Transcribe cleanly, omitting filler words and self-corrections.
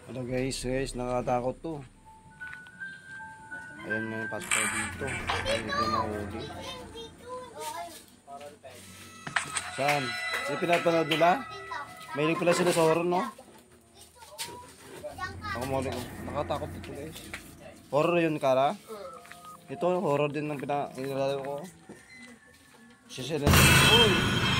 Ano guys, nakatakot to. Ayan nga yung pasok dito. Ayan dito yung mahuli. Saan? Yung pinapanood nila? Mahilig pala sila sa horror, no? Ako muli ko. Nakatakot dito guys. Horror yun, Kara? Ito, horror din ng pinag-inilalayo ko. Sisirin. Uy!